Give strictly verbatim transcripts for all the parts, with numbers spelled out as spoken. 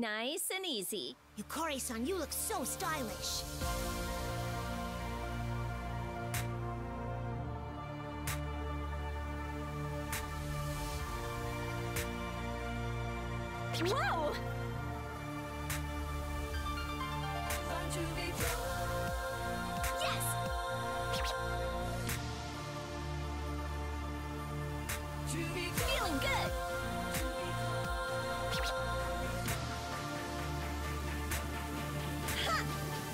Nice and easy. Yukari-san, you look so stylish. Whoa! Yes! Feeling good! Ha!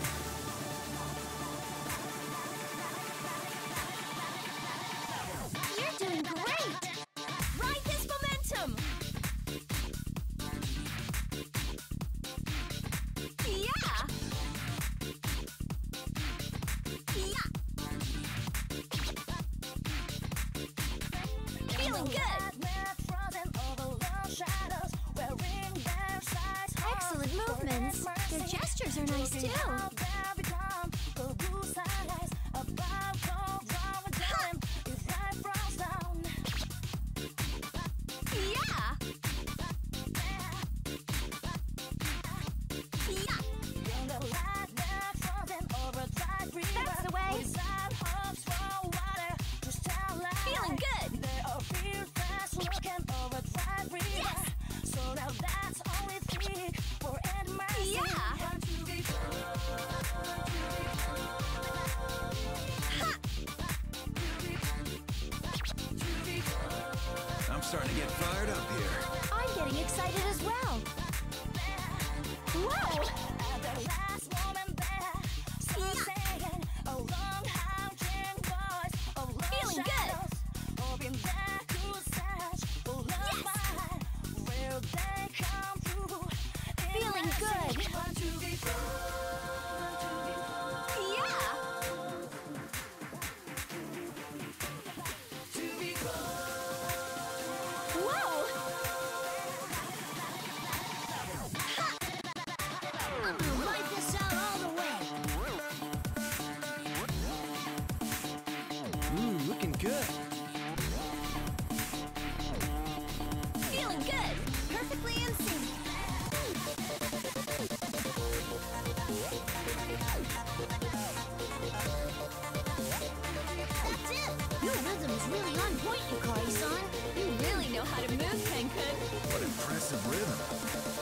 You're doing great! Ride this momentum! Yeah! Yeah! Feeling good! Excellent movements. Your gestures are nice too. Yeah! That's the way. Feeling good. Yes. So now that's only three for Ed Mercy. Yeah. Ha. I'm starting to get fired up here. I'm getting excited as well. Whoa! At the last moment there, some singing along haunting voice of love Feeling good. shadows, hoping that could search for love Yes. mine. Will they come through? In Feeling mercy? good. Want to be Yeah! to be Whoa! I'm gonna ride this out all the way. Ooh, looking good. Feeling good. Perfectly in sync. That's it. Your rhythm is really on point, Yukari-san. You really know how to move, Tenkun. What impressive rhythm.